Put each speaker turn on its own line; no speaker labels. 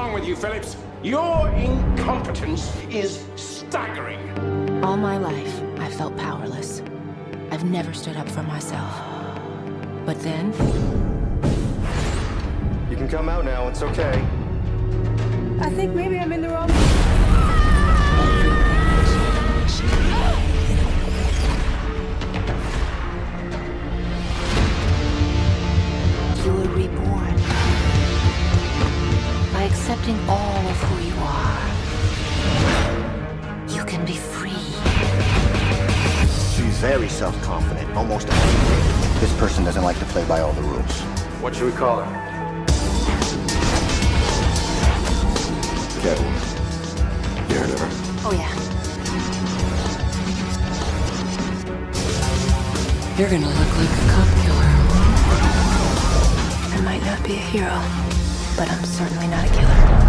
wrong with you, Phillips? Your incompetence is staggering.
All my life, I felt powerless. I've never stood up for myself. But then...
You can come out now, it's okay.
I think maybe I'm in the wrong...
You were reborn. By accepting all of who you are, you can be free.
She's very self-confident, almost angry. This person doesn't like to play by all the rules.
What should we call her?
Catwoman. You heard of her?
Oh, yeah. You're gonna look like a cop killer. I might not be a hero, but I'm certainly not a killer.